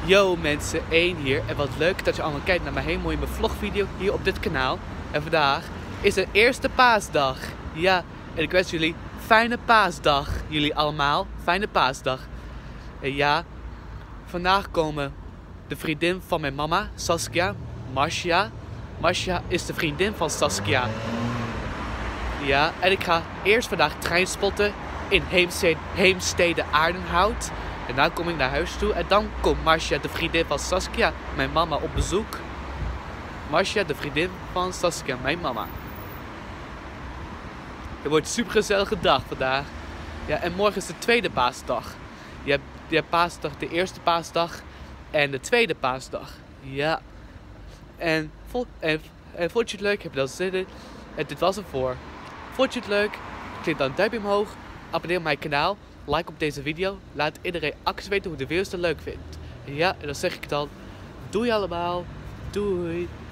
Yo mensen, 1 hier en wat leuk dat je allemaal kijkt naar mijn hele mooie vlogvideo hier op dit kanaal. En vandaag is de eerste paasdag. Ja, en ik wens jullie fijne paasdag. Jullie allemaal, fijne paasdag. En ja, vandaag komen de vriendin van mijn mama, Saskia, Marcia. Marcia is de vriendin van Saskia. Ja, en ik ga eerst vandaag trein spotten in Heemstede Aardenhout. En dan kom ik naar huis toe en dan komt Marcia, de vriendin van Saskia, mijn mama, op bezoek. Marcia, de vriendin van Saskia, mijn mama. Het wordt een super gezellige dag vandaag. Ja, en morgen is de tweede paasdag. Je hebt paasdag, de eerste paasdag en de tweede paasdag. Ja. En vond je het leuk? Heb je dat zin in? En dit was het voor. Vond je het leuk? Klik dan een duimpje omhoog. Abonneer op mijn kanaal. Like op deze video. Laat iedereen acties weten hoe de video's het leuk vindt. Ja, en dan zeg ik dan. Doei allemaal. Doei.